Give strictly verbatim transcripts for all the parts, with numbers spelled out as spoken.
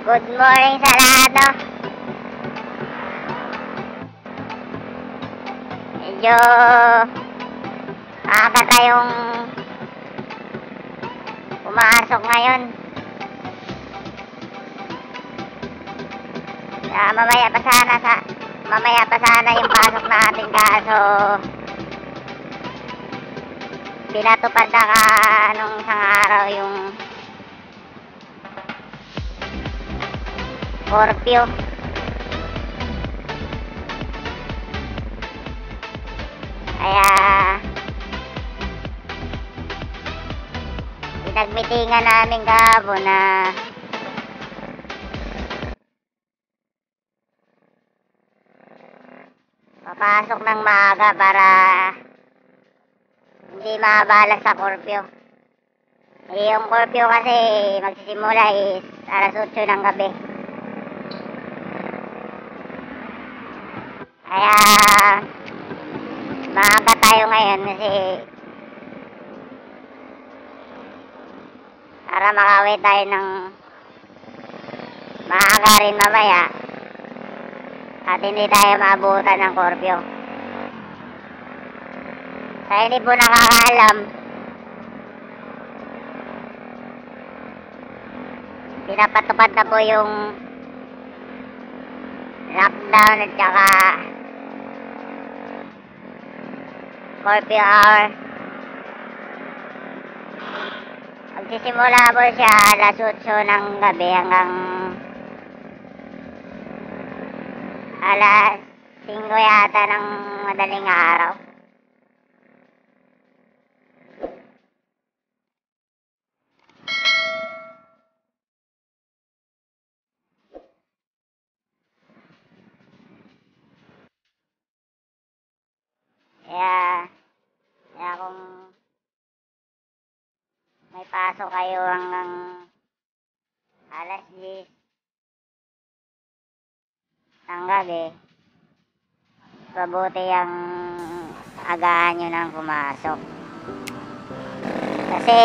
Good morning sa lahat, no? Medyo aga tayong pumasok ngayon. Ah, mamaya pa sana sa mamaya pa sana yung pasok natin, kaso pinatupad na ka nung isang araw yung curfew. Kaya pinagmitingan namin kahapon na papasok ng maaga para hindi maabala sa curfew. Eh, yung curfew kasi magsisimula is alas otso ng gabi. Kaya maaga tayo ngayon kasi para makauwi tayo ng maaga rin mamaya at hindi tayo maabutan ng curfew. Sa hindi po nakakaalam, pinapatupad na po yung lockdown at saka curfew hour. Magsisimula po siya alas otso ng gabi hanggang alas singko yata ng madaling araw. Kaya, kaya kung may pasok kayo hanggang alas diyes ng gabi, mabuti ang agahan nyo nang pumasok. Kasi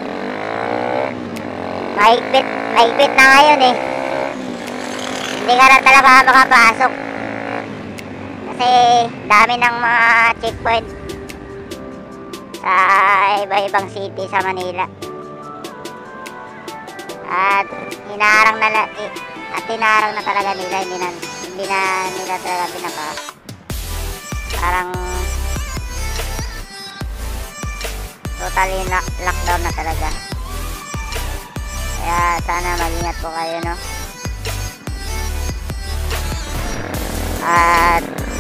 mahigpit, mahigpit na ngayon eh. Hindi ka na talaga makapasok. Kasi dami ng mga checkpoint sa iba-ibang city sa Manila. At hinarang na at hinarang na talaga nila, hindi na, hindi na nila talaga pinaka parang totally lockdown na talaga. Kaya sana mag-ingat po kayo, no? At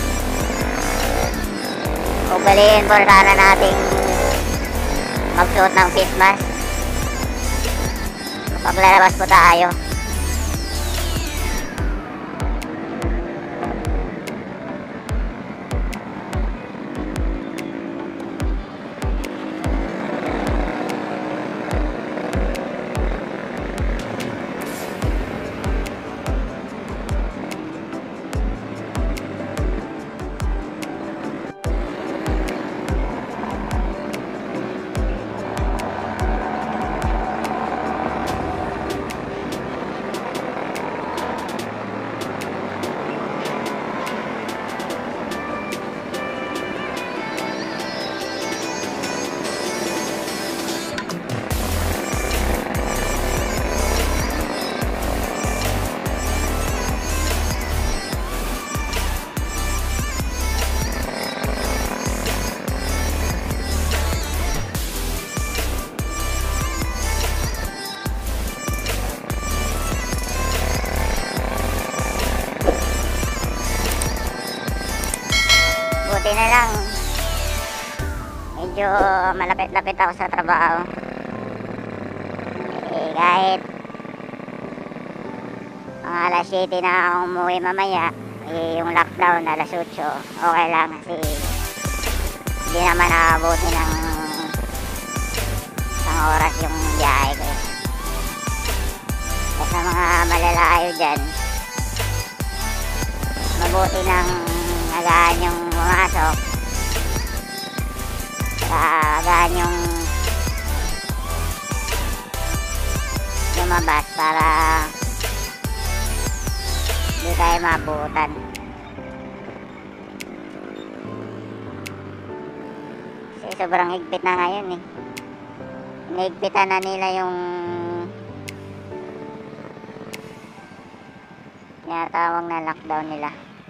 ugaliin po sana nating magsuot ng face mask pag lalabas po tayo. Buti na lang medyo malapit-lapit ako sa trabaho. Eh, kahit mga alas siyete na ako umuwi mamaya, eh, yung lockdown alas otso, okay lang kasi hindi naman nakabuti ng isang oras yung biyahe ko. Kaya sa mga malalayo dyan, mabuti ng agahan yung pumasok, agahan yung lumabas para tayo mabutan. Kasi sobrang higpit na ngayon eh. Hinigpitan na nila yung tinatawag na lockdown nila.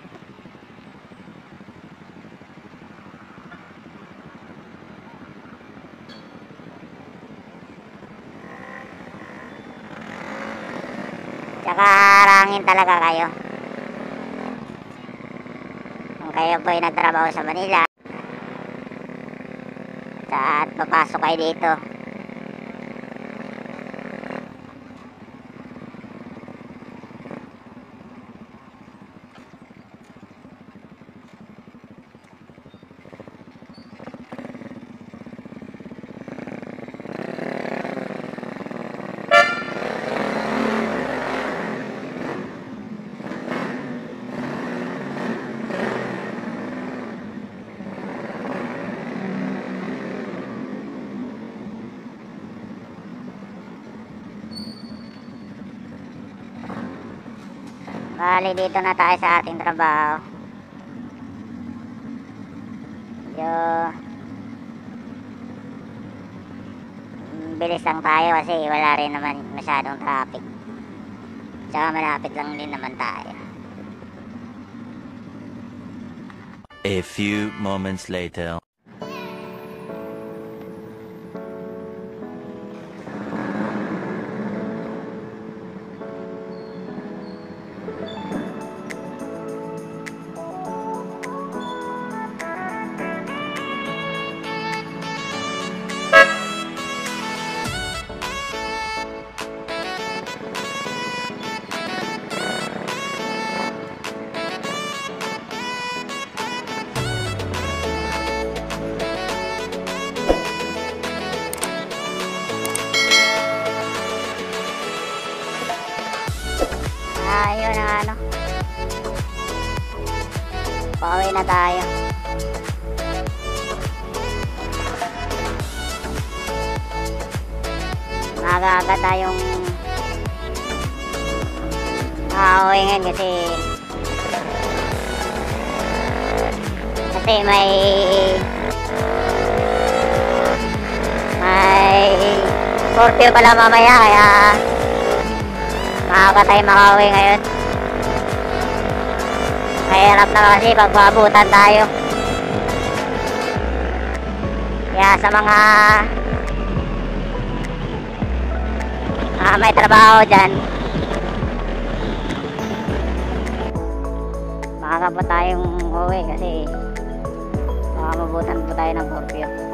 Tsaka harangin talaga kayo kung kayo po ay nagtrabaho sa Manila at papasok kayo dito. Bali, dito na tayo sa ating trabaho. Yo, bilis lang tayo kasi wala rin naman masyadong traffic. Tsaka malapit lang din naman tayo. A few moments later. Ayun ang ano, pauwi na tayo. Maaga-aga tayong pauwi ngayon kasi kasi may may curfew pala mamaya, kaya maaga tayo makauwi ngayon. Mahirap na kasi pag maabutan tayo. Kaya sa mga ah, may trabaho dyan, maaga pa tayong uwi kasi baka mabutan po tayo ng curfew.